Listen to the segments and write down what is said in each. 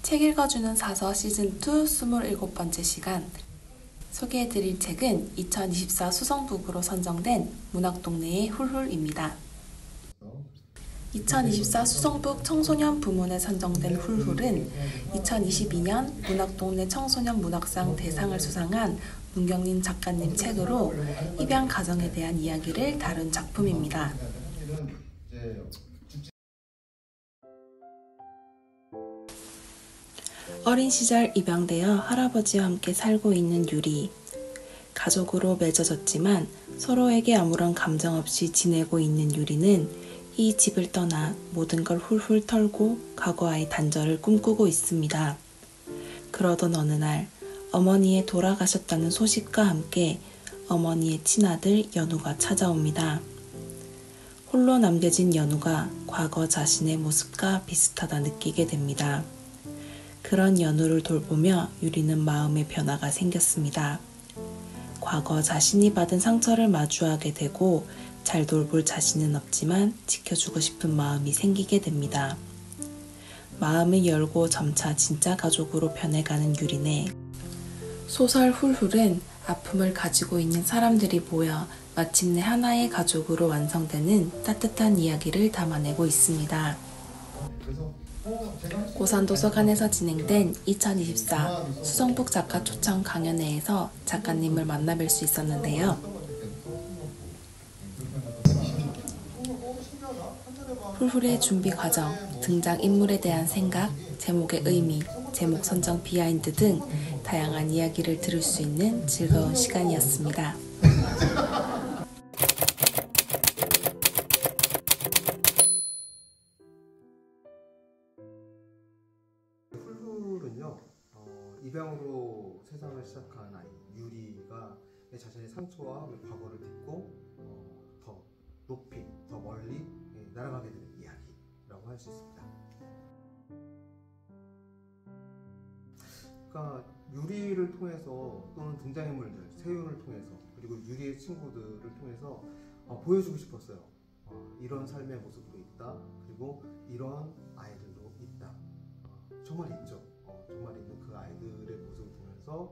책 읽어주는 사서 시즌2 27번째 시간. 소개해드릴 책은 2024 수성북으로 선정된 문학동네의 훌훌입니다. 2024 수성북 청소년 부문에 선정된 훌훌은 2022년 문학동네 청소년 문학상 대상을 수상한 문경림 작가님 책으로 입양 가정에 대한 이야기를 다룬 작품입니다. 어린 시절 입양되어 할아버지와 함께 살고 있는 유리. 가족으로 맺어졌지만 서로에게 아무런 감정 없이 지내고 있는 유리는 이 집을 떠나 모든 걸 훌훌 털고 과거와의 단절을 꿈꾸고 있습니다. 그러던 어느 날 어머니의 돌아가셨다는 소식과 함께 어머니의 친아들 연우가 찾아옵니다. 홀로 남겨진 연우가 과거 자신의 모습과 비슷하다 느끼게 됩니다. 그런 연우를 돌보며 유리는 마음의 변화가 생겼습니다. 과거 자신이 받은 상처를 마주하게 되고 잘 돌볼 자신은 없지만 지켜주고 싶은 마음이 생기게 됩니다. 마음을 열고 점차 진짜 가족으로 변해가는 유리네. 소설 훌훌은 아픔을 가지고 있는 사람들이 모여 마침내 하나의 가족으로 완성되는 따뜻한 이야기를 담아내고 있습니다. 고산도서관에서 진행된 2024 수성북 작가 초청 강연회에서 작가님을 만나뵐 수 있었는데요. 훌훌의 준비 과정, 등장인물에 대한 생각, 제목의 의미, 제목 선정 비하인드 등 다양한 이야기를 들을 수 있는 즐거운 시간이었습니다. 훌훌은요, 입양으로 세상을 시작한 아이 유리가 자신의 상처와 과거를 딛고 더 높이, 더 멀리 날아가게 되는 이야기라고 할 수 있습니다. 그러니까 유리를 통해서 또는 등장인물들, 세윤을 통해서 그리고 유리의 친구들을 통해서 보여주고 싶었어요. 이런 삶의 모습으로 있다. 그리고 이런 아이들도 있다. 정말 있죠. 정말 있는 그 아이들의 모습을 보면서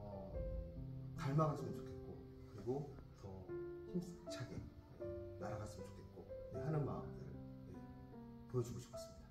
닮아갔으면 좋겠고 그리고 더 힘차게 날아갔으면 좋겠고 하는 마음들을 보여주고 싶었습니다.